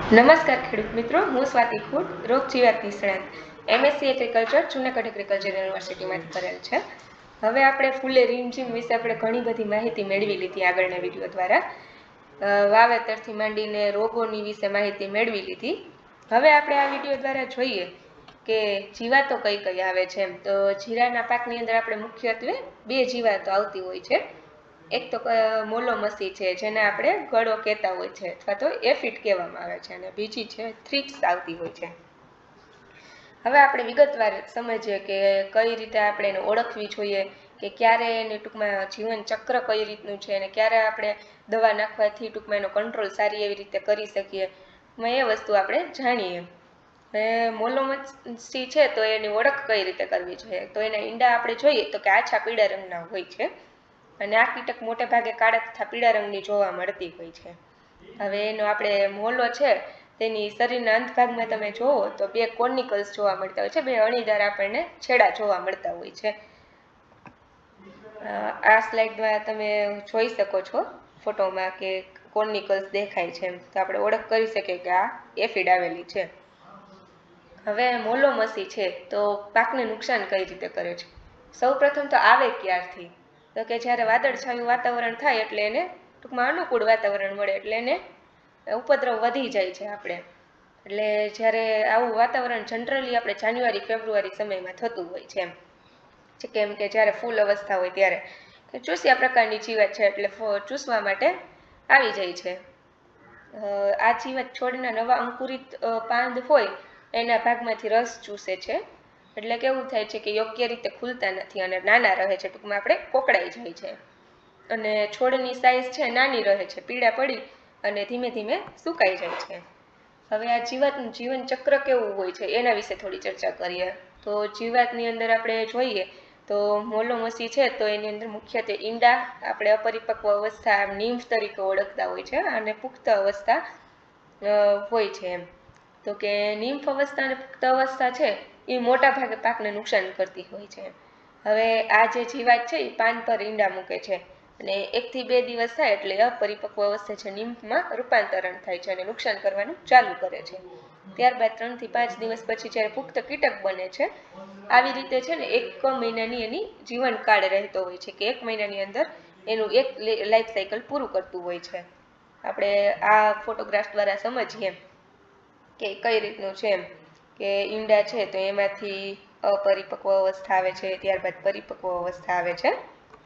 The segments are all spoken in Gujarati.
નમસ્કાર ખેડૂત મિત્રો, હું સ્વાતિ ખુટ, રોગ જીવાત નિષ્ણાત, MSc એગ્રીકલ્ચર જૂનાગઢ એગ્રીકલ્ચર યુનિવર્સિટીમાંથી કરેલ છે. હવે આપણે ફૂલે રીમઝીમ વિશે આપણે ઘણી બધી માહિતી મેળવી લીધી આગળના વિડીયો દ્વારા. વાવેતરથી માંડીને રોગોની વિશે માહિતી મેળવી લીધી. હવે આપણે આ વિડીયો દ્વારા જોઈએ કે જીવાતો કઈ કઈ આવે છે. તો જીરાના પાકની અંદર આપણે મુખ્યત્વે બે જીવાતો આવતી હોય છે. એક તો મોલોમસી છે, જેને આપણે ગળો કહેતા હોય છે અથવા તો એફિડ કહેવામાં આવે છે, અને બીજી છે થ્રિપ્સ આવતી હોય છે. હવે આપણે વિગતવાર સમજીએ કે કઈ રીતે આપણે એને ઓળખવી જોઈએ, કે ક્યારે એને ટૂંકમાં જીવન ચક્ર કઈ રીતનું છે અને ક્યારે આપણે દવા નાખવાથી ટૂંકમાં એનો કંટ્રોલ સારી એવી રીતે કરી શકીએ, એ વસ્તુ આપણે જાણીએ. મોલોમસી છે તો એની ઓળખ કઈ રીતે કરવી જોઈએ, તો એના ઈંડા આપણે જોઈએ તો કે આછા પીળા રંગના હોય છે, અને આ કીટક મોટે ભાગે કાળા તથા પીળા રંગની જોવા મળતી હોય છે. હવે એનો આપણે મોલો છે તેની શરીરના અંતભાગમાં તમે જોવો તો બે કોર્નિકલ્સ જોવા મળતા હોય છે, બે અણીદાર આપણને છેડા જોવા મળતા હોય છે. આ સ્લાઇડમાં તમે જોઈ શકો છો ફોટોમાં કે કોર્નિકલ્સ દેખાય છે, તો આપણે ઓળખ કરી શકીએ કે આ એફિડ આવેલી છે. હવે મોલોમસી છે તો પાકને નુકસાન કઈ રીતે કરે છે. સૌ પ્રથમ તો આવે ક્યારથી, તો કે જ્યારે વાદળછાયું વાતાવરણ થાય એટલે એને ટૂંકમાં અનુકૂળ વાતાવરણ મળે એટલે એને ઉપદ્રવ વધી જાય છે આપણે. એટલે જ્યારે આવું વાતાવરણ જનરલી આપણે જાન્યુઆરી ફેબ્રુઆરી સમયમાં થતું હોય છે, કેમ કે જ્યારે ફૂલ અવસ્થા હોય ત્યારે ચૂસ્યા પ્રકારની જીવાત છે એટલે ચૂસવા માટે આવી જાય છે. આ જીવાત છોડના નવા અંકુરિત પાંદ હોય એના ભાગમાંથી રસ ચૂસે છે, એટલે કેવું થાય છે કે યોગ્ય રીતે ખુલતા નથી અને નાના રહે છે, ટૂંકમાં આપણે કોકડાઈ જાય છે, અને છોડની સાઈઝ છે નાની રહે છે, પીળા પડી અને ધીમે ધીમે સુકાઈ જાય છે. હવે આ જીવાતનું જીવન ચક્ર કેવું હોય છે એના વિશે થોડી ચર્ચા કરીએ. તો જીવાતની અંદર આપણે જોઈએ તો મોલોમસી છે તો એની અંદર મુખ્યત્વે ઈંડા આપણે અપરિપક્વ અવસ્થા નિમ્ફ તરીકે ઓળખતા હોય છે, અને પુખ્ત અવસ્થા હોય છે એમ. તો કે નિમ્ફ અવસ્થા અને પુખ્ત અવસ્થા છે એ મોટા ભાગે પાકને નુકસાન કરતી હોય છે. હવે આ જે જીવાત છે એ પાન પર ઈંડા મૂકે છે, અને 1 થી 2 દિવસ થાય એટલે અપરિપક્વ અવસ્થા છે નિમ્ફમાં રૂપાંતરણ થાય છે અને નુકસાન કરવાનું ચાલુ કરે છે. ત્યારબાદ 3 થી 5 દિવસ પછી જ્યારે પુખ્ત કીટક બને છે, આવી રીતે છે ને 1 મહિનાની એની જીવનકાળ રહેતો હોય છે, કે 1 મહિનાની અંદર એનું એક લાઈફ સાયકલ પૂરું કરતું હોય છે. આપણે આ ફોટોગ્રાફ દ્વારા સમજીએ કે કઈ રીતનું છે એમ, કે ઈંડા છે તો એમાંથી અપરિપક્વ અવસ્થા આવે છે, ત્યારબાદ પરિપક્વ અવસ્થા આવે છે.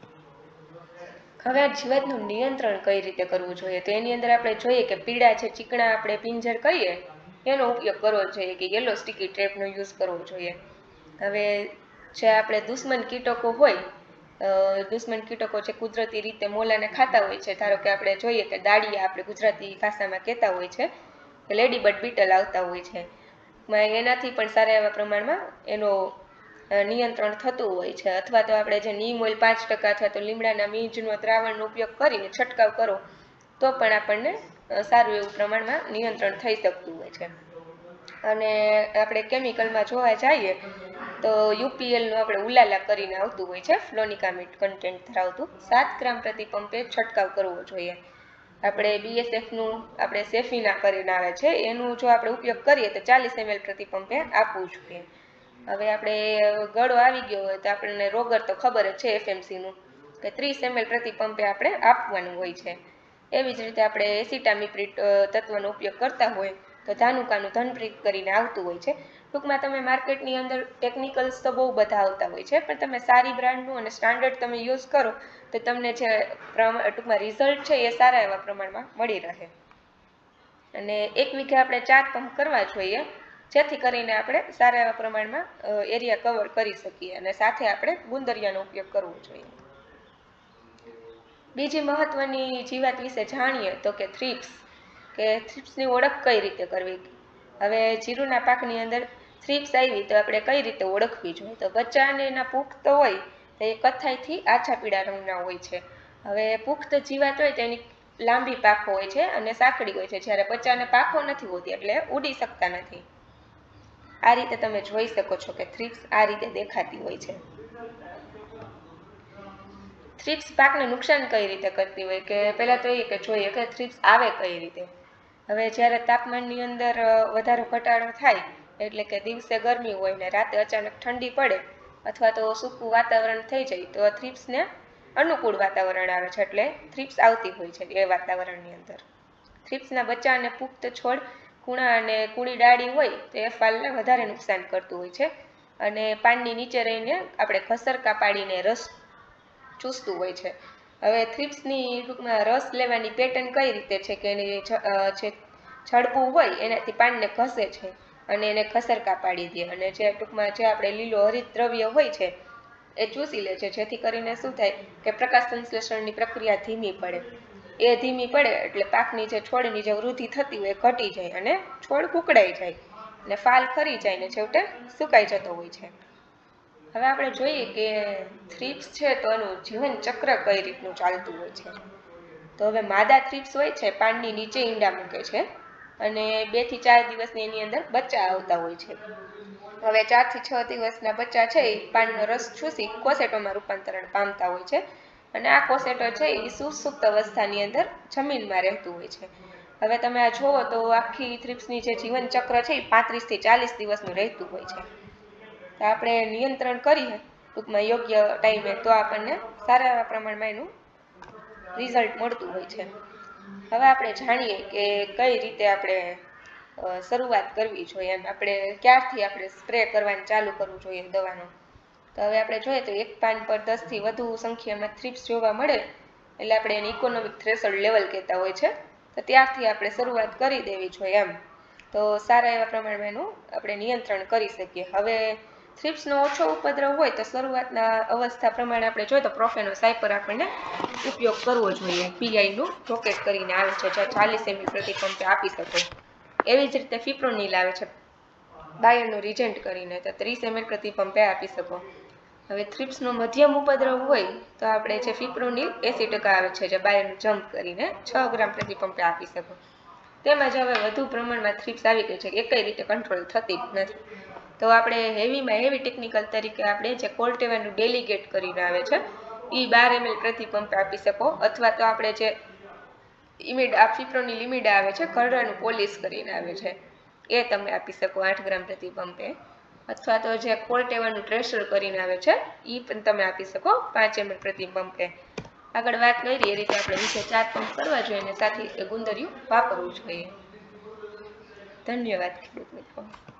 હવે આ જીવાતનું નિયંત્રણ કઈ રીતે કરવું જોઈએ, તો એની અંદર આપણે જોઈએ કે પીળા છે ચીકણા આપણે પિંજર કહીએ એનો ઉપયોગ કરવો જોઈએ, કે યલો સ્ટીકી ટ્રેપનો યુઝ કરવો જોઈએ. હવે જે આપણે દુશ્મન કીટકો હોય, દુશ્મન કીટકો છે કુદરતી રીતે મોલાને ખાતા હોય છે. ધારો કે આપણે જોઈએ કે દાળિયા આપણે ગુજરાતી ભાષામાં કહેતા હોય છે, કે લેડીબર્ડ બીટલ આવતા હોય છે, એનાથી પણ સારા એવા પ્રમાણમાં એનો નિયંત્રણ થતું હોય છે. અથવા તો આપણે જે નીમ ઓઇલ 5% અથવા તો લીમડાના બીજનો દ્રાવણનો ઉપયોગ કરીને છંટકાવ કરો તો પણ આપણને સારું એવું પ્રમાણમાં નિયંત્રણ થઈ શકતું હોય છે. અને આપણે કેમિકલમાં જોવા જઈએ તો UPLનું આપણે ઉલાલા કરીને આવતું હોય છે, ફ્લોનિકામિડ કન્ટેન્ટ ધરાવતું, 7 ગ્રામ પ્રતિ પંપે છંટકાવ કરવો જોઈએ. આપણે BSFનું આપણે સેફીના કરીને આવે છે, એનું જો આપણે ઉપયોગ કરીએ તો 40 ml પ્રતિ પંપે આપવું જોઈએ. હવે આપણે ગળો આવી ગયો હોય તો આપણને રોગર તો ખબર જ છે FMCનું, કે 30 ml પ્રતિ પંપે આપણે આપવાનું હોય છે. એવી જ રીતે આપણે એસિટામિપ્રિડ તત્વનો ઉપયોગ કરતા હોય તો ધાનુકાનું ધનપ્રીત કરીને આવતું હોય છે. ટૂંકમાં તમે માર્કેટની અંદર ટેકનિકલ્સ તો બહુ બધા આવતા હોય છે, પણ તમે સારી બ્રાન્ડનું અને સ્ટાન્ડર્ડ તમે યુઝ કરો તો તમને જે ટૂંકમાં રિઝલ્ટ છે એ સારા એવા પ્રમાણમાં મળી રહે. અને 1 વીઘે આપણે 4 પંપ કરવા જોઈએ, જેથી કરીને આપણે સારા એવા પ્રમાણમાં એરિયા કવર કરી શકીએ, અને સાથે આપણે ગુંદરિયાનો ઉપયોગ કરવો જોઈએ. બીજી મહત્વની જીવાત વિશે જાણીએ તો કે થ્રિપ્સ, કે થ્રિપ્સની ઓળખ કઈ રીતે કરવી. હવે જીરુના પાકની અંદર થ્રિપ્સ આવી તો આપણે કઈ રીતે ઓળખવી જોઈએ, તો બચ્ચા અને એના પુખ્ત હોય તો એ કથ્થાઈથી આછા પીળા રંગના હોય છે. હવે પુખ્ત જીવાત હોય તેની લાંબી પાંખો હોય છે અને સાંકડી હોય છે, જ્યારે બચ્ચાને પાંખો નથી હોતી એટલે ઉડી શકતા નથી. આ રીતે તમે જોઈ શકો છો કે થ્રિપ્સ આ રીતે દેખાતી હોય છે. થ્રિપ્સ પાકને નુકસાન કઈ રીતે કરતી હોય, કે પહેલા તો એ કે જોઈએ કે થ્રિપ્સ આવે કઈ રીતે. હવે જ્યારે તાપમાનની અંદર વધારો ઘટાડો થાય, એટલે કે દિવસે ગરમી હોય ને રાતે અચાનક ઠંડી પડે અથવા તો સૂકું વાતાવરણ થઈ જાય તો થ્રિપ્સને અનુકૂળ વાતાવરણ આવે છે, એટલે થ્રિપ્સ આવતી હોય છે એ વાતાવરણની અંદર. થ્રિપ્સના બચ્ચા અને પુખ્ત છોડ, કૂણા અને કૂણી ડાળી હોય તો એ ફાલને વધારે નુકસાન કરતું હોય છે અને પાનની નીચે રહીને આપણે ઘસરકા પાડીને રસ ચૂસતું હોય છે. હવે થ્રિપ્સની ટૂંકમાં રસ લેવાની પેટર્ન કઈ રીતે છે કે એની જે છડકું હોય એનાથી પાનને ઘસે છે અને એને ઘસરકા પાડી દે, અને જે ટૂંકમાં જે આપણે લીલો હરિત દ્રવ્ય હોય છે એ ચૂસી લે છે, જેથી કરીને શું થાય કે પ્રકાશ સંશ્લેષણની પ્રક્રિયા ધીમી પડે. એ ધીમી પડે એટલે પાકની જે છોડની જે વૃદ્ધિ થતી હોય એ ઘટી જાય અને છોડ કુકડાઈ જાય અને ફાલ ખરી જાય ને છેવટે સુકાઈ જતો હોય છે. હવે આપણે જોઈએ કે થ્રિપ્સ છે તો એનું જીવન ચક્ર કઈ રીતનું ચાલતું હોય છે. તો હવે માદા થ્રિપ્સ હોય છે પાનની નીચે ઈંડા મૂકે છે અને 2 થી 4 દિવસની એની અંદર બચ્ચા આવતા હોય છે. હવે 4 થી 6 દિવસના બચ્ચા છે એ પાનનો રસ ચૂસી કોસેટોમાં રૂપાંતરણ પામતા હોય છે અને આ કોસેટો છે એ સુષુપ્ત અવસ્થાની અંદર જમીનમાં રહેતું હોય છે. હવે તમે આ જુઓ તો આખી થ્રિપ્સની જે જીવન ચક્ર છે એ 35 થી 40 દિવસનું રહેતું હોય છે. તો આપણે નિયંત્રણ કરીએ ટૂંકમાં યોગ્ય ટાઈમે તો આપણને સારા એવા પ્રમાણમાં એનું રિઝલ્ટ મળતું હોય છે. હવે આપણે જાણીએ કે કઈ રીતે આપણે શરૂઆત કરવી જોઈએ, એમ આપણે ક્યારથી આપણે સ્પ્રે કરવાનું ચાલુ કરવું જોઈએ દવાનો. તો હવે આપણે જોઈએ તો એક પાન પર 10 થી વધુ સંખ્યામાં થ્રિપ્સ જોવા મળે એટલે આપણે એને ઇકોનોમિક થ્રેશોલ્ડ લેવલ કહેતા હોય છે, તો ત્યારથી આપણે શરૂઆત કરી દેવી જોઈએ એમ. તો સારા એવા પ્રમાણમાં એનું આપણે નિયંત્રણ કરી શકીએ. હવે થ્રિપ્સનો ઓછો ઉપદ્રવ હોય તો શરૂઆતના અવસ્થા પ્રમાણે આપણે જોઈએ તો પ્રોફેનોસાયપર આપણને ઉપયોગ કરવો જોઈએ. પીઆઈનું રોકેટ કરીને આવે છે જે 40 ml પ્રતિ પંપે આપી શકો. એવી જ રીતે ફિપ્રોનિલ આવે છે બાયરનું રિજેન્ટ કરીને, તો 30 ml પ્રતિ પંપે આપી શકો. હવે થ્રિપ્સનો મધ્યમ ઉપદ્રવ હોય તો આપણે જે ફિપ્રોનિલ 80% આવે છે જે બાયરનું જમ્પ કરીને 6 ગ્રામ પ્રતિ પંપે આપી શકો. તેમજ હવે વધુ પ્રમાણમાં થ્રિપ્સ આવી ગઈ છે, એકઈ રીતે કંટ્રોલ થતી જ નથી. તો આપણે હેવીમાં હેવી ટેકનિકલ તરીકે આપણે જે કોલ્ટેવાનું ડેલિગેટ કરીને આવે છે એ 12 ml પ્રતિ પંપે આપી શકો, અથવા તો આપણે જે ફિપ્રોનિલ ઇમિડા આવે છે ઘરડાનું પોલિશ કરીને આવે છે એ તમે આપી શકો 8 ગ્રામ પ્રતિ પંપે, અથવા તો જે કોલ્ટેવાનું ટ્રેશર કરીને આવે છે એ પણ તમે આપી શકો 5 ml પ્રતિ પંપે. આગળ વાત કરી એ રીતે આપણે 4 પંપ કરવા જોઈએ અને સાથે ગુંદરિયું વાપરવું જોઈએ. ધન્યવાદ ખેડૂત મિત્રો.